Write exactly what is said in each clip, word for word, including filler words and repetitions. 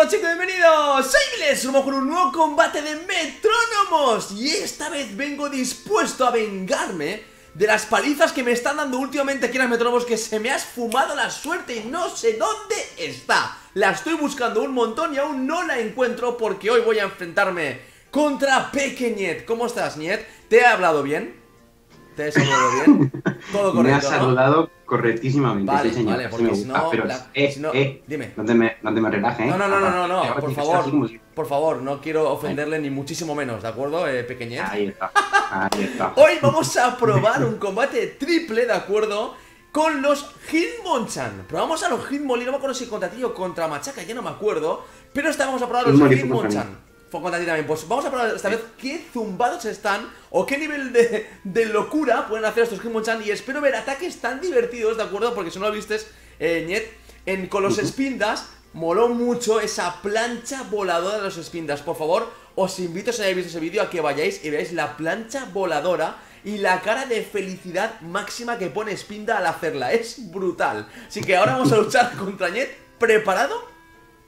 todos, chicos, bienvenidos. Soy Miles, somos con un nuevo combate de metrónomos. Y esta vez vengo dispuesto a vengarme de las palizas que me están dando últimamente aquí en los metrónomos. Que se me ha esfumado la suerte y no sé dónde está. La estoy buscando un montón y aún no la encuentro, porque hoy voy a enfrentarme contra Pequeñet. ¿Cómo estás, Niet? ¿Te he hablado bien? ¿Te he saludado bien? Todo correcto, me has saludado, ¿no? Correctísimamente, vale, sí, señor. vale, porque si no, pero, la, eh, si no eh, dime. No te me, no te me relajes, ¿eh? No, no, no, no, no, no, Ahora por tienes que favor, así como si- por favor, no quiero ofenderle ni muchísimo menos, ¿de acuerdo, eh, Pequeñet? Ahí está, ahí está. Hoy vamos a probar un combate triple, ¿de acuerdo? Con los Hitmonchan. Probamos a los Hitmonlee, no me acuerdo si contra ti o contra Machaca, ya no me acuerdo. Pero esta vamos a probar a los Hitmonlee fue contra Hitmonchan. Fue contra ti también. Pues vamos a probar esta vez qué zumbados están o qué nivel de, de locura pueden hacer estos Hitmonchan. Y espero ver ataques tan divertidos, ¿de acuerdo? Porque si no lo vistes, eh, Niet, en, con los Spindas moló mucho esa plancha voladora de los Spindas. Por favor, os invito, si habéis visto ese vídeo, a que vayáis y veáis la plancha voladora y la cara de felicidad máxima que pone Spinda al hacerla. Es brutal. Así que ahora vamos a luchar contra Niet. ¿Preparado?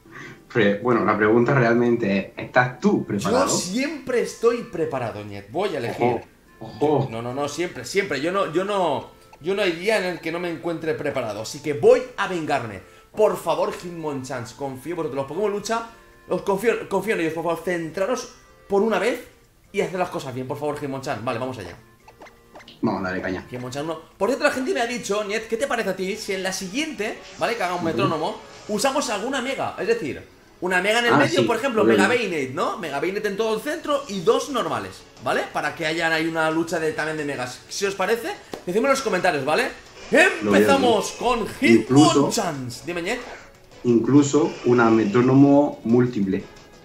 Bueno, la pregunta realmente es, ¿estás tú preparado? Yo siempre estoy preparado, Niet. Voy a elegir. Ojo, ojo. No, no, no, siempre, siempre. Yo no, yo no, yo no hay día en el que no me encuentre preparado. Así que voy a vengarme. Por favor, Hitmonchans, confío en vosotros. Los Pokémon lucha, os confío, confío en ellos. Por favor, centraros por una vez y hacer las cosas bien. Por favor, Hitmonchan. Vale, vamos allá. Vamos a darle caña. Hitmonchan uno. Por cierto, la gente me ha dicho, Niet, ¿qué te parece a ti si en la siguiente, ¿vale? Que haga un metrónomo, usamos alguna mega? Es decir, una mega en el Ah, medio, sí, por ejemplo, obviamente. Mega Bayonet, ¿no? Mega Bayonet en todo el centro y dos normales, ¿vale? Para que haya ahí una lucha de, también de megas. Si os parece, decidme en los comentarios, ¿vale? Empezamos con Hitmonchans. Dime, Niet. Incluso una metrónomo múltiple.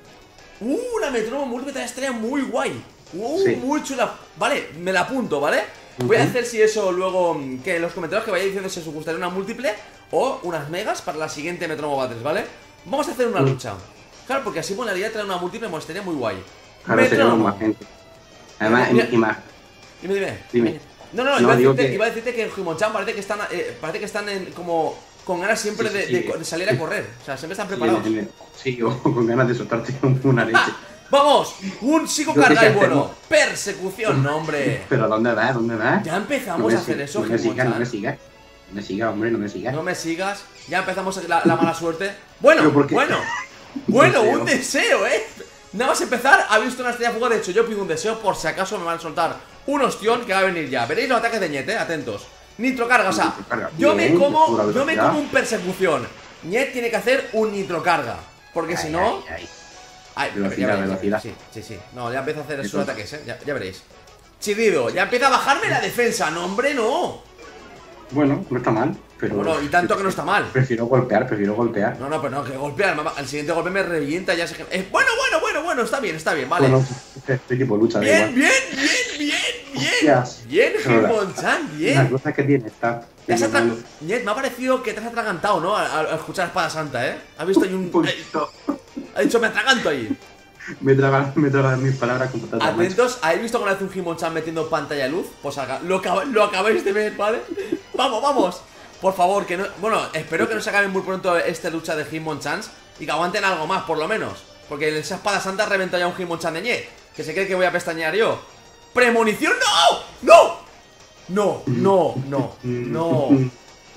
Uh, una metrónomo múltiple estaría muy guay. Uh, Sí. muy chula. Vale, me la apunto, ¿vale? Voy a hacer si eso luego, mm, que en los comentarios que vayáis diciendo si os gustaría una múltiple o unas megas para la siguiente Metronomo Battles, ¿vale? Vamos a hacer una Mm. lucha. Claro, porque así molaría traer una múltiple, me estaría muy guay. Ahora seríamos Metrónomo. más gente. Además, Mira, y más. Dime, dime. Dime. No, no, No, iba, a digo decirte, que- iba a decirte que en Hitmonchan parece que están, eh, parece que están en, como con ganas siempre Sí, sí, de, sí. de- de salir a correr. O sea, siempre están Sí, preparados. en el- sí, o con ganas de soltarte una leche. ¡Ah! ¡Vamos! Un psico Yo sé carga qué y bueno. hacemos. Persecución, no, hombre. Pero ¿dónde vas? ¿Dónde vas? Ya empezamos No me a hacer si- eso, No me sigas, no me Hitmonchan. sigas. No me sigas, hombre, no me sigas. No me sigas, ya empezamos la, la mala suerte. Bueno, ¿Pero por qué? bueno, bueno, Deseo. un deseo, eh. Nada más empezar, ha visto una estrella fugaz. De hecho, yo pido un deseo por si acaso me van a soltar un ostión que va a venir ya. Veréis los ataques de Niet, eh, atentos. Nitrocarga, o sea, Nitrocarga, yo me bien, como, pura yo me velocidad. como un persecución. Niet tiene que hacer un nitrocarga, porque si Ay, no. ay, ay. Ay, Velocidad, ya veréis, velocidad. Sí, sí, sí. No, ya empieza a hacer sus Eso. ataques, eh. Ya, ya veréis. Chidido, ya empieza a bajarme la defensa. No, hombre, no. Bueno, no está mal, pero... Bueno, y tanto que no está mal. Prefiero golpear, prefiero golpear. No, no, pero no, que golpear, mamá. El siguiente golpe me revienta, ya sé que. Eh, bueno, bueno, bueno, bueno, está bien, está bien, vale. Bueno, este tipo lucha, da bien, igual. bien, bien, bien, bien. Hostias. Bien, Ahora, Hitmonchan, La bien. cosa que tiene está... Te has atra- Un Niet, me ha parecido que te has atragantado, ¿no? A, a escuchar Espada Santa, ¿eh? ¿Has visto ahí un. poquito. Ha dicho, me atraganto ahí. Me tragan, me tragan mis palabras con patatas, macho. Atentos, ¿habéis visto alguna vez un Hitmonchan metiendo pantalla de luz? Pues acá, lo, acaba- lo acabáis de ver, ¿vale? Vamos, vamos. Por favor, que no. Bueno, espero que no se acabe muy pronto esta lucha de Hitmonchans y que aguanten algo más, por lo menos. Porque en esa Espada Santa reventó ya un Hitmonchan de Niet, que se cree que voy a pestañear yo. ¡Premonición! ¡No! ¡No! ¡No! ¡No! ¡No! ¡No!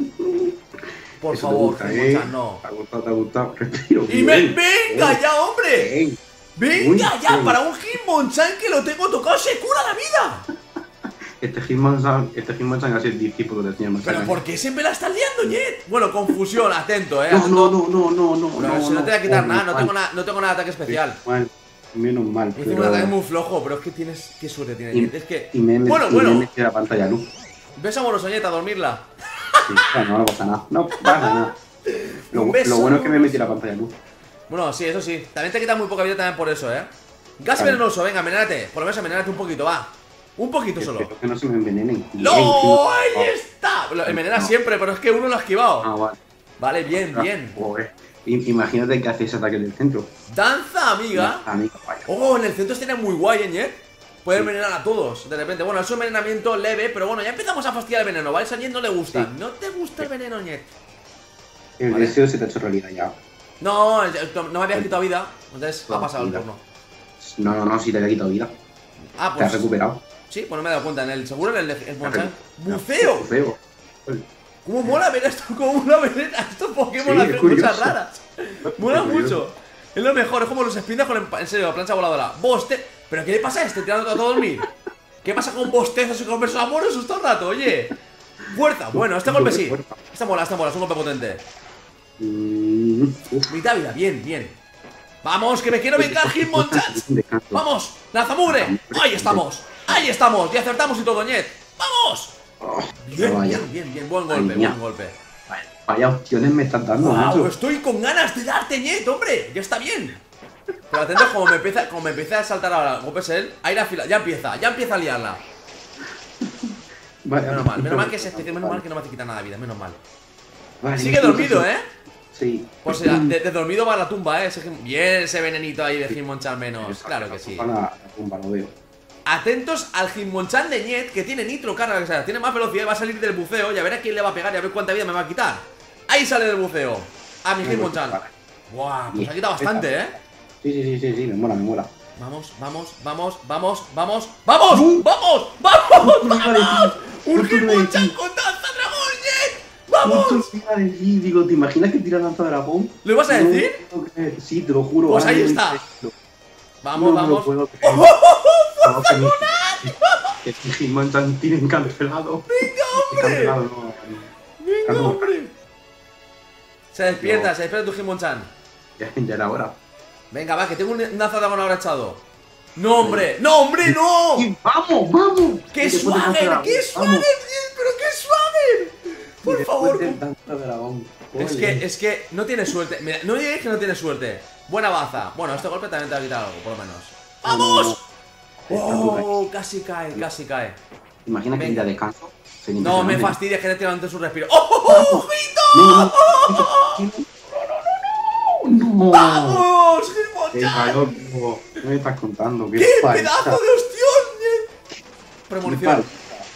Por Eso te favor, gusta, Hitmonchan, ¿eh? no. Te ha gustado, te ha gustado. Respiro. ¡Y me, bien. venga Bien. ya, hombre! Bien. ¡Venga Muy ya! bien. Para un Hitmonchan que lo tengo tocado se cura la vida. Este Hitmonchan, este Hitmonchan ha sido el discípulo del señor ¿Pero Machaca. por qué siempre la estás liando, Niet? Bueno, confusión, atento, eh. No, atento. no, no, no, no, no. No, no, si no te voy a quitar oh, nada, no mal. tengo, nada, no tengo nada de ataque especial. Mal, menos mal, Hice pero... un ataque muy flojo, pero es que tienes. Qué suerte tienes, Y, Niet. Es que. y me, he met- bueno, y me he bueno. metido la pantalla luz. Ves a Morosoñeta a dormirla. Sí, bueno, no pasa nada. No pasa nada. Lo, Un beso, lo bueno es que me un metí la pantalla luz. Bueno, sí, eso sí. También te quita muy poca vida también por eso, eh. Gas Vale. venenoso, venga, envenénate. Por lo menos envenénate un poquito, va. Un poquito solo. Espero que no se me envenenen. ¡No! Bien, ¡Ahí está! Lo envenena No. siempre, pero es que uno lo ha esquivado. Ah, vale. Vale, bien, bien. Joder. I- Imagínate que hace ese ataque del centro. Danza, amiga. Amiga, vaya. Oh, en el centro estaría muy guay, ¿eh, Niet? Puede envenenar a todos, de repente. Bueno, es un envenenamiento leve, pero bueno, ya empezamos a fastidiar el veneno, ¿vale? A Niet no le gusta. Sí. ¿No te gusta el veneno, Niet? El Vale. deseo se te ha hecho realidad ya. No, no me habías quitado vida. Entonces ha pasado el turno. No, no, no, sí te había quitado vida. Ah, Te has pues. recuperado. Sí, pues no me he dado cuenta. En el seguro en el, el Hitmonchan. No, ¡Buceo! Buceo. ¿Cómo mola ver esto? ¿Cómo mola ver a estos Pokémon Sí, hacer es curioso. cosas raras? Mola Es curioso. mucho. Es lo mejor, es como los spins con el, en serio, la plancha voladora. Boste. ¿Pero qué le pasa a este tirando a todo dormir? ¿Qué pasa con bostezos y con versos amorosos todo el rato? Oye. Fuerza. Bueno, este golpe sí. Esta mola, esta mola, es un golpe potente. Mm, uf. Mitad vida, bien, bien. Vamos, que me quiero vengar, Hitmonchan. Vamos, lanzamugre. Ahí estamos, ahí estamos. Y acertamos y todo, Ñet. Vamos. Oh, Bien, vaya. bien, bien, bien. Buen golpe, Ay, mía. buen golpe. Vaya opciones me estás dando, Wow, macho. estoy con ganas de darte, Ñet, hombre. Ya está bien. Pero atento, como me empieza, como me empieza a saltar ahora, golpes él, a ir a fila. Ya empieza, ya empieza a liarla. Vale, Menos mal, menos mal que es especial, menos mal que no me hace quitar nada de vida, menos mal. Vale, Sigue dormido, ¿eh? Sí. Pues de, de dormido va a la tumba, ¿eh? Ese, bien ese venenito ahí de Hitmonchan menos. Claro que sí. La, la tumba, lo veo. Atentos al Hitmonchan de Ñet, que tiene nitro carga, o sea, tiene más velocidad y va a salir del buceo. Y a ver a quién le va a pegar y a ver cuánta vida me va a quitar. Ahí sale del buceo. A mi Hitmonchan. Vale. Buah, pues ha quitado bastante, ¿eh? Sí, sí, sí, sí, sí, me mola, me mola. Vamos, vamos, vamos, vamos, vamos, ¡vamos! ¡Vamos! ¡Vamos! ¡Vamos! ¡Un Hitmonchan con danza dragón, Ñet! ¡Vamos! Justo te iba a decir, digo, ¿te imaginas que tira lanza dragón? ¿Lo ibas a No decir? puedo creer. Sí, te lo juro. Pues ahora ahí no está. lo- Vamos, no me lo vamos. puedo creer. ¡Oh, oh, oh! No, que mi- Que mi Hitmonchan tienen cancelado. ¡Venga, hombre! Cancelado, no, no. ¡Venga, No. hombre! Se despierta, No. se despierta tu Hitmonchan. Ya, ya era hora. Venga, va, que tengo un danza dragón ahora echado. ¡No, hombre! ¡No, hombre, no! Y ¡vamos, vamos! ¡Qué Y después del swagger! danza ¡Qué dragón, swagger, vamos. tío! ¡Pero qué swagger! Y Por después favor, del com- danza dragón. Es Ole. que, es que no tiene suerte. Mira, no digáis que no tiene suerte. Buena baza. Bueno, este golpe también te va a quitar algo, por lo menos. ¡Vamos! ¡Oh! Casi cae, casi cae. Imagina que Venga. ir a descanso. Sería No me impresionante. fastidia que le levante su respiro. ¡Oh, oh, oh! ¡Ojito! No, no, no. No. ¡Vamos! Qué ¡Hitmonchan! calor, no. ¿Qué me estás contando? ¡Qué falta. pedazo de ostión! Qué Premonición. falta.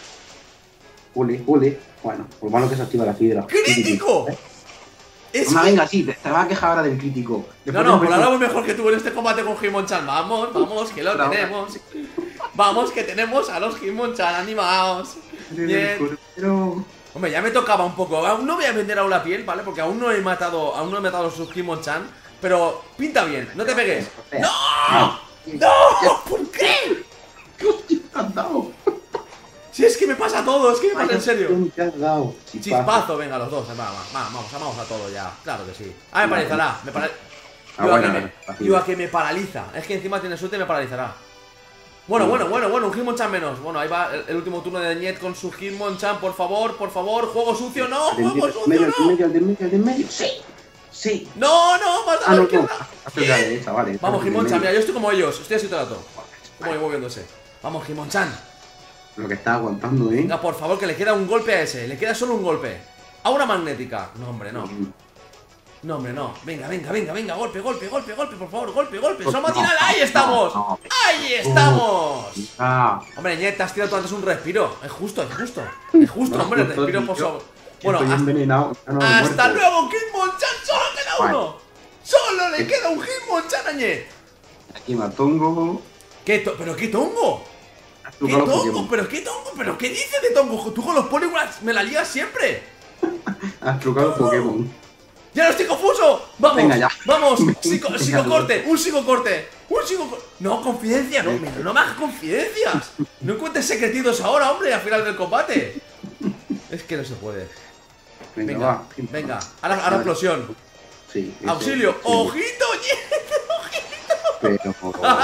Juli, Juli. Bueno, por malo que se activa la fibra. ¡Crítico! ¿Eh? Es No, que- venga, sí, te, te vas a quejar ahora del crítico. No, Después no, de- pues ahora voy mejor que tú en este combate con Hitmonchan. Vamos, vamos, que lo Ahora. tenemos. Vamos, que tenemos a los Hitmonchan animados. Bien. Pero... Hombre, ya me tocaba un poco. Aún no voy a vender aún la piel, ¿vale? Porque aún no he matado, aún no he matado a sus Hitmonchan. Pero pinta bien, no te pegues. ¡No! ¡No! ¿Por qué? ¿Qué hostia te has dado? Si es que me pasa todo, es que me pasa en serio. ¿Qué te has dado? Chispazo, venga, los dos. Vamos, vamos, vamos a todo ya. Claro que sí. Ah, me paralizará. Me para... Ah, Iba, bueno, a que vale, me... fácil. Iba a que me paraliza. Es que encima tiene suerte y me paralizará. Bueno, bueno, bueno, bueno, un Hitmonchan menos. Bueno, ahí va el, el último turno de Ñet con su Hitmonchan. Por favor, por favor. Juego sucio, no. Al del Juego medio, sucio, medio, al del no. medio, al del medio, al del medio. Sí, sí. No, no, más a Ah, la no, no. izquierda. Hacia la derecha, vale. Vamos, Al del Hitmonchan, medio. mira, yo estoy como ellos. Estoy así todo el rato. Como voy moviéndose. Vamos, Hitmonchan. Lo que está aguantando, ¿eh? Venga, por favor, que le queda un golpe a ese. Le queda solo un golpe. Aura magnética. No, hombre, no. No, hombre, no. Venga, venga, venga, venga. Golpe, golpe, golpe, golpe, por favor. Golpe, golpe. Solo No, matinal. ¡Ahí no, estamos! no. ¡Ahí estamos! Ah, Hombre, Ñet, te has tirado tú antes un respiro. Es justo, es justo. Es justo, no, hombre, el justo, respiro tío. por sobre. que Bueno, estoy hasta, envenenado. ya no me hasta muerto. luego, Hitmonchan. Solo queda Vale. uno. Solo le queda un Hitmonchan a Ñet. Aquí Matongo. ¿Qué to- ¿Pero qué tongo? Has ¿Qué trucado los tongo? Pokémon. ¿Pero qué tongo? ¿Pero qué dices de tongo? Tú con los Polywags me la lías siempre. Has trucado los Pokémon. ¡Ya no estoy confuso! ¡Vamos! Venga, ya. ¡Vamos! Venga, Psico, venga, psicocorte, un psicocorte, un psicocorte. No, confidencia, no, mira, no me hagas confidencias. No cuentes secretitos ahora, hombre, al final del combate. Es que no se puede. Venga, Venga, va. venga. Ahora, ahora explosión. Sí. eso, Auxilio. sí. ¡Ojito, Ñet! Pero.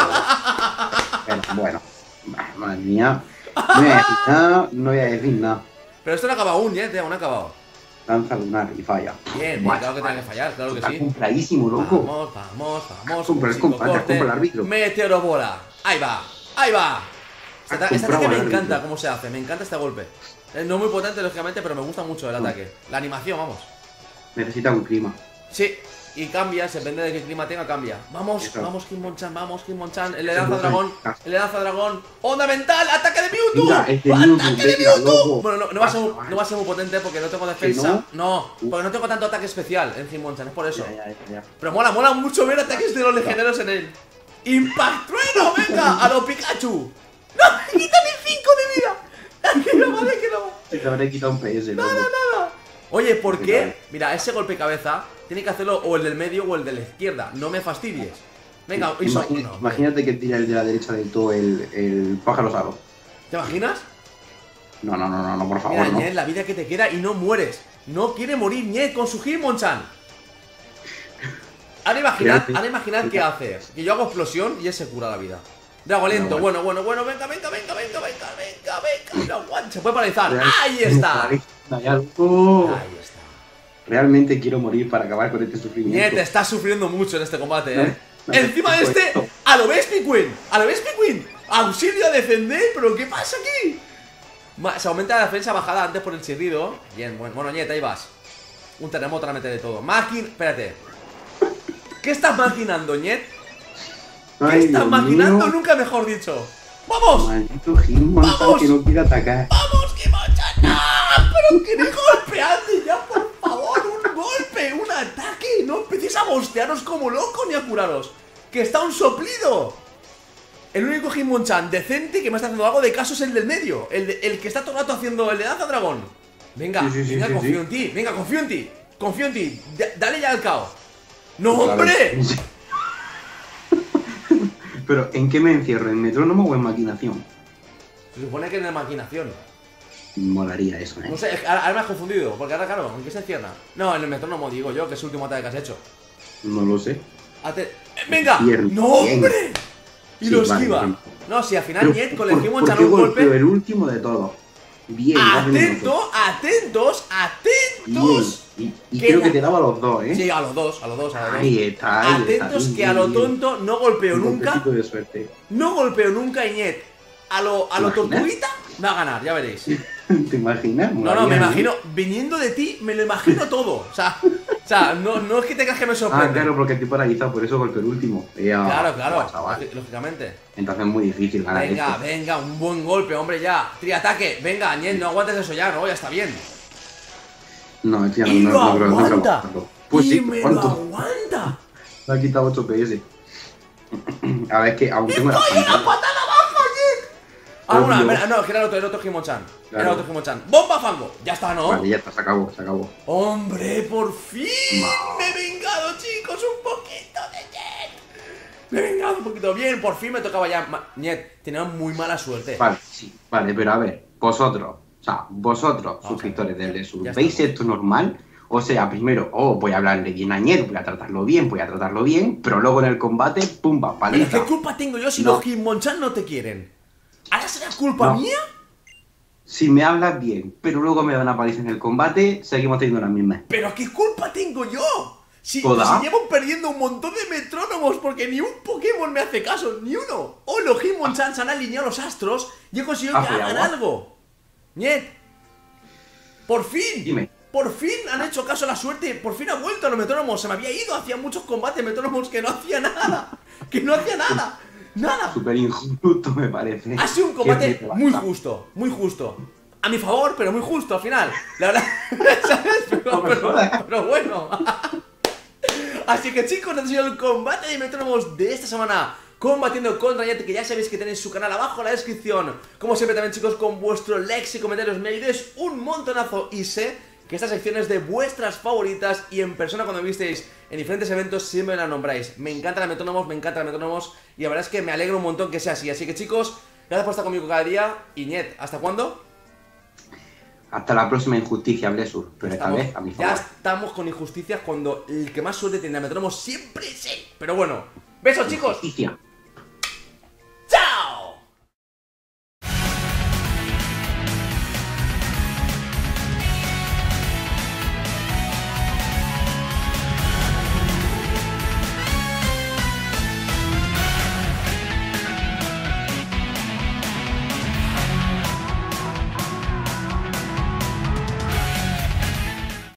Pero bueno. Bah, Madre mía. No voy a decir nada. No voy a decir nada. Pero esto no ha acabado aún, Ñet, aún no ha acabado. Lanza lunar y falla. Bien, bien, Buah, claro que tiene que fallar, claro que Está sí. compradísimo, loco. Vamos, vamos, vamos. Compra el un combate, psicocorte. compra el árbitro. Meteoro bola. Ahí va, ahí va. Este, ata- este comprado ataque me el árbitro. encanta cómo se hace, me encanta este golpe. Es no muy potente, lógicamente, pero me gusta mucho el ataque. La animación, vamos. Necesita un clima. Sí, y cambia, depende de qué clima tenga, cambia. Vamos, Eso. vamos, Hitmonchan, vamos, Hitmonchan. El le Eso, lanza eso, dragón, eso. el le lanza dragón. ¡Onda mental! ¡Ataque de Mewtwo! Venga, es de Mewtwo, ¡Ataque de venga, Mewtwo! loco. Bueno, no, no, va a ser, Vas, muy- vas. no va a ser muy potente porque no tengo defensa. no? No, porque no tengo tanto ataque especial en Hitmonchan, es por eso. Ya, ya, ya, ya. Pero mola, mola mucho ver ataques de los legendarios en él. ¡Impact Trueno! ¡Venga! ¡A lo Pikachu! ¡No! ¡Me quitan el cinco de vida! ¡Que no vale, que no! Sí, te habré quitado un P S, loco. Nada, nada. Oye, ¿por Venga, qué? eh. Mira, ese golpe cabeza tiene que hacerlo o el del medio o el de la izquierda. No me fastidies. Venga, hizo. Imagina- No, imagínate que tira el de la derecha del todo el, el pájaro salo. ¿te imaginas? No, no, no, no, no, por favor, Mira, no. Ñet, la vida que te queda y no mueres. No quiere morir Ñet con su Hitmonchan. Ahora imaginad, Fíjate. ahora imaginad qué haces. Que yo hago explosión y él se cura la vida. Drago lento, No, bueno, bueno, bueno, venga, venga, venga, venga, venga, venga, venga, no aguanta, se puede paralizar. Real- ¡Ahí está! Ya, loco. Ahí está. Realmente quiero morir para acabar con este sufrimiento. Ñet, te estás sufriendo mucho en este combate, eh. No, no, Encima de no, este, no. a lo ves, Pikmin, a lo ves, Pikmin. Auxilio a defender, pero ¿qué pasa aquí? Ma- Se aumenta la defensa bajada antes por el chirrido. Bien, bueno, bueno, Ñet, ahí vas. Un terremoto la mete de todo. Máquina, espérate. ¿Qué estás maquinando, Ñet? ¿Qué Ay, estás Dios maquinando? mío. Nunca mejor dicho. ¡Vamos! Maldito Hitmonchan ¡Vamos! que no quiere atacar. ¡Vamos, Hitmonchan! ¡No! ¡Pero queréis golpearme ya, por favor! ¡Un golpe! ¡Un ataque! No empecéis a bostearos como locos ni a curaros. ¡Que está un soplido! El único Hitmonchan decente que me está haciendo algo de caso es el del medio. El, de- el que está todo el rato haciendo el de danza dragón. Venga, Sí, sí, sí, venga, sí, confío sí. en ti. Venga, confío en ti. Confío en ti. Da- dale ya al caos. ¡No, Claro. hombre! Pero, ¿en qué me encierro? ¿En metrónomo o en maquinación? Se supone que en la maquinación. Molaría eso, ¿eh? No sé, es que ahora, ahora me has confundido. Porque ahora, claro, ¿en qué se encierra? No, en el metrónomo digo yo, que es el último ataque que has hecho. No lo sé. Ate- ¡Eh, ¡Venga! Bien, ¡No, bien. hombre! Y Sí, lo vale, esquiva. bien. No, si al final Pero, Ñet con el ¿por- Hitmonchan por qué un golpeó golpe. el último de todos? Bien, dos minutos. Atento, atentos, atentos. Bien. Y, y Que creo la- que te daba los dos, ¿eh? Sí, a los dos, a los dos, a los dos. Ahí está, ahí está. Atentos bien, que a lo bien, bien. tonto no golpeo Un nunca. golpecito de suerte. No golpeo nunca a Ñet. A lo, a lo ¿Te imaginas? tortuguita va a ganar, ya veréis. ¿Te imaginas? No, no, Molaría, me ¿eh? imagino, viniendo de ti, me lo imagino todo. O sea, o sea no, no es que te creas que me Ah, sorprende. claro, porque estoy paralizado, por eso golpeé el último. Ya, claro, claro, buah, chaval. lógi- lógicamente. Entonces es muy difícil ganar Venga, esto. venga, un buen golpe, hombre, ya. Triataque, venga, Ñet, no aguantes eso ya, ¿no? Ya está bien. No, esto ya no, Y no, lo no, creo- no creo aguanta. aguantarlo. Pues y sí, me lo ¿cuánto? aguanta. Me ha quitado ocho P S. A ver, es que aún tengo la ¡Oye, la pantalla. patada baja, Ñet! Ah, una, Obvio. mira, no, que era el otro, el otro Hitmonchan. Era Claro. el otro Hitmonchan. ¡Bomba fango! Ya está, ¿no? Vale, ya está, se acabó, se acabó. ¡Hombre, por fin! No. ¡Me he vengado, chicos! ¡Un poquito de Ñet! ¡Me he vengado un poquito! Bien, por fin me tocaba ya. Ma- Ñet, tenía muy mala suerte. Vale, sí, vale, pero a ver, vosotros, o sea, vosotros, Vamos suscriptores a ver. del Lesur, Ya ¿veis estamos. esto normal? O sea, primero, oh, voy a hablarle bien a Ñet, voy a tratarlo bien, voy a tratarlo bien, pero luego en el combate, pumba, ¿Pero paliza. qué culpa tengo yo si No. los Hitmonchan no te quieren? ¿Ahora será culpa No. mía? Si me hablas bien, pero luego me dan a paliza en el combate, seguimos teniendo las mismas. ¿Pero qué culpa tengo yo? Si, Toda. si llevo perdiendo un montón de metrónomos porque ni un Pokémon me hace caso, ni uno. Oh, los Hitmonchan se han alineado los astros y he conseguido Ah, que fue hagan agua. algo. Ñet, por fin. Dime. Por fin han hecho caso a la suerte, por fin ha vuelto a los metrónomos. Se me había ido, hacía muchos combates metrónomos que no hacía nada. Que no hacía nada. Nada. Súper injusto me parece. Ha sido un Que combate te muy basta. justo, muy justo. A mi favor, pero muy justo al final. La verdad, ¿sabes? Pero, No me pero- jodas. pero bueno. Así que chicos, este ha sido el combate de metrónomos de esta semana. Combatiendo contra Ñet, que ya sabéis que tenéis su canal abajo en la descripción. Como siempre también, chicos, con vuestros likes y comentarios me ayudáis un montonazo. Y sé que esta sección es de vuestras favoritas y en persona cuando me visteis en diferentes eventos siempre me la nombráis. Me encantan los metrónomos, me encantan los metrónomos y la verdad es que me alegro un montón que sea así. Así que chicos, gracias por estar conmigo cada día. Y Ñet, ¿hasta cuándo? Hasta la próxima injusticia, Blesur, pero esta Estamos- vez a mi ya favor. estamos con injusticias cuando el que más suerte tiene a metrónomos siempre es él. Pero bueno, besos chicos. Injusticia.